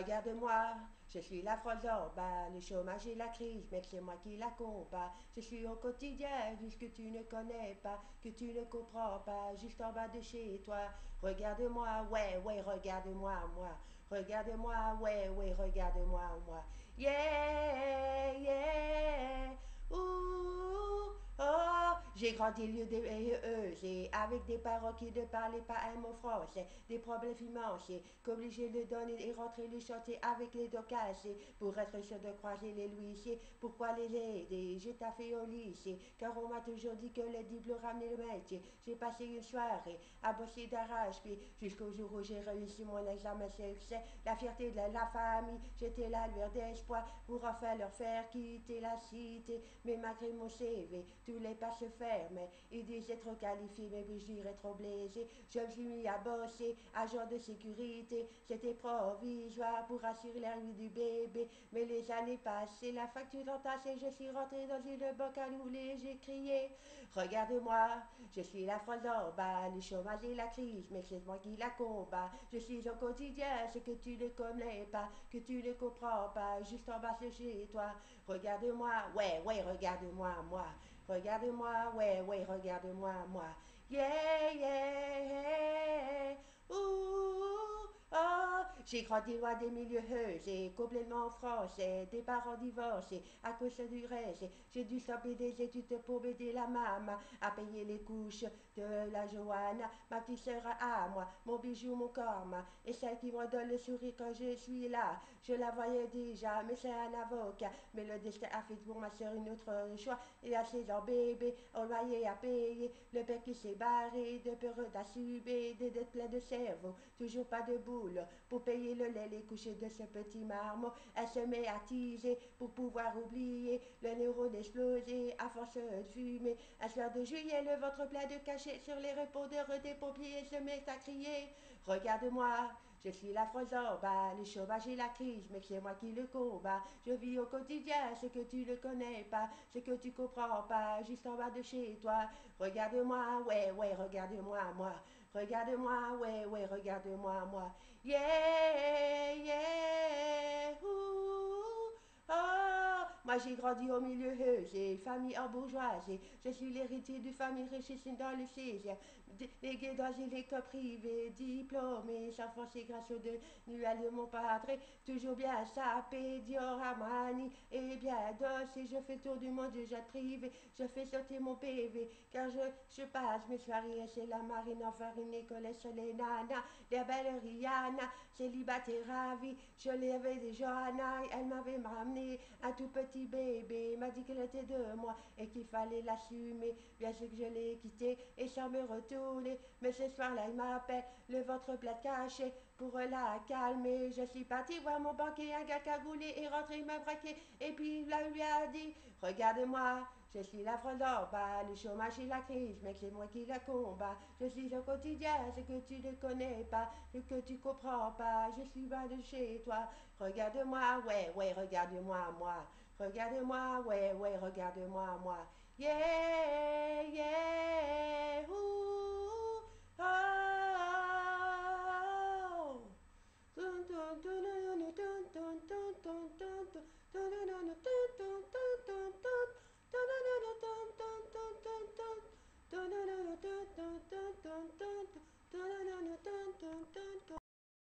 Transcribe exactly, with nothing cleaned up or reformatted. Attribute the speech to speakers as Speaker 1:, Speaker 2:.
Speaker 1: Regarde-moi, je suis la France en bas, le chômage et la crise, mais c'est moi qui la combat. Je suis au quotidien, du ce que tu ne connais pas, que tu ne comprends pas, juste en bas de chez toi. Regarde-moi, ouais, ouais, regarde-moi, moi. Regarde-moi, ouais, ouais, regarde-moi, moi. Yeah, yeah, ouh, oh, j'ai grandi lieu de eux, j'ai avec des parents qui ne parlaient pas un mot français, des problèmes financiers, qu'obligés de donner et rentrer le chantier avec les dos cassés, pour être sûr de croiser les huissiers. Pourquoi les aider? J'ai taffé au lycée, car on m'a toujours dit que les diplômes ramenaient le métier. J'ai passé une soirée à bosser d'arrache-pied, jusqu'au jour où j'ai réussi mon examen succès. La fierté de la famille, j'étais la lueur d'espoir, pour enfin leur faire quitter la cité. Mais malgré mon C V, tous les pas se fermaient. Ils disaient trop qualifié, mais puis je dirais trop blessé. Je me suis mis à bosser, agent de sécurité. C'était provisoire pour assurer la vie du bébé. Mais les années passées, la facture entassée, je suis rentré dans une banque à louer, j'ai crié. Regarde-moi, je suis la France en bas, le chômage et la crise, mais c'est moi qui la combat. Je suis au quotidien, ce que tu ne connais pas, que tu ne comprends pas, juste en bas de chez toi. Regarde-moi, ouais, ouais, regarde-moi, moi. Regarde-moi, ouais, ouais, regarde-moi, moi. Yeah, yeah, yeah. Ouh, oh, j'ai grandi loin des milieux j'ai complètement français, des parents divorcés, à cause du reste. J'ai dû stopper des études pour m'aider la maman à payer les couches de la Johanna, ma petite sœur à moi, mon bijou, mon karma, et celle qui me donne le sourire quand je suis là. Je la voyais déjà, mais c'est un avocat. Mais le destin a fait pour ma sœur une autre choix. Et à ses ans bébé, au loyer à payer, le père qui s'est barré, de peur d'assumer, des dettes pleines de cerveau, toujours pas de boule pour payer le lait, les coucher de ce petit marmot. Elle se met à teaser pour pouvoir oublier le neurone explosé à force de fumer. Un soir de juillet, le ventre plein de cachets sur les répondeurs des pompiers se met à crier. Regarde-moi, je suis la France en bas, le chômage et la crise, mais c'est moi qui le combat. Je vis au quotidien ce que tu ne connais pas, ce que tu comprends pas, juste en bas de chez toi. Regarde-moi, ouais, ouais, regarde-moi, moi. Regarde-moi, ouais, ouais, regarde-moi, moi. Yeah, yeah, ouh, oh. Moi j'ai grandi au milieu, j'ai famille en bourgeoisie. Je suis l'héritier de famille richissime dans le seizième. Légué dans une école privée, diplômé, sans forcer grâce aux deux nuages de mon padre. Toujours bien sapé, Dior Armani, et bien dossé. Je fais le tour du monde du jet privé. Je fais sauter mon P V, car je, je passe mes soirées chez la marine enfarinée, collée sur les nanas. Les belles Rihanna, célibataire ravie. Je l'avais des Johanna, elle m'avait ramené un tout petit bébé, m'a dit qu'elle était de moi et qu'il fallait l'assumer. Bien sûr que je l'ai quitté et sans me retourner. Mais ce soir-là, il m'appelle, le ventre plat caché, pour la calmer. Je suis partie voir mon banquier, un gars cagoulé, et rentré me braquer. Et puis là, il lui a dit, regarde-moi, je suis la France en bas, le chômage et la crise, mais c'est moi qui la combat. Je suis au quotidien, ce que tu ne connais pas, ce que tu comprends pas. Je suis bas de chez toi. Regarde-moi, ouais, ouais, regarde-moi, moi. Regarde-moi, ouais, ouais, regarde-moi, moi. Yeah, yeah.